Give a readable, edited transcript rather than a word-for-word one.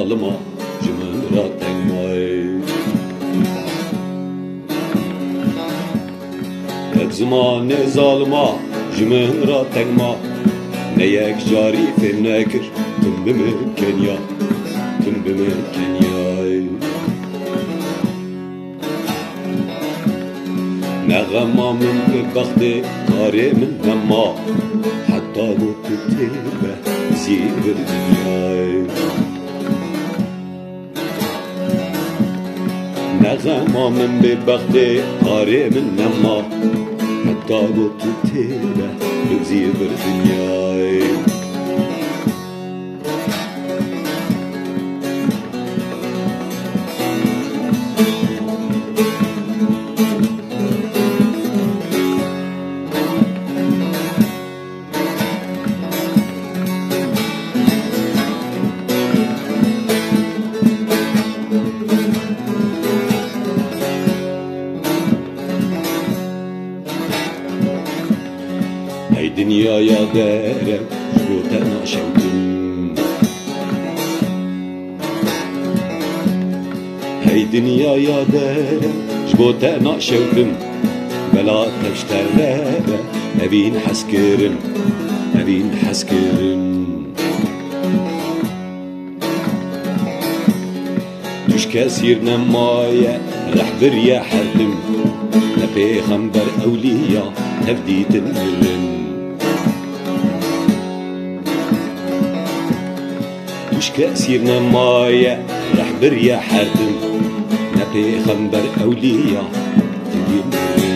ظالما جمن را تنمای اد زمان ظالما جمن را تنما نیک جاری فهم نکر تم بمکن یا تم بمکن یای نغما من ببخت کاری من نما حتی بود تیبه زیبر دنیای نغما من ببخت کاری من نما حتی بود تیبه زیبر دنیای ای دنیا یا درم شروط ناشودم ای دنیا یا درم شروط ناشودم بلا تشتره نبین حسکرم نبین حسکرم توش كثير نمايا رحبر يا حرم نبي خنبر أولياء تفديت المرن توش كثير نمايا رحبر يا حرم نبي خنبر أولياء تفديت المرن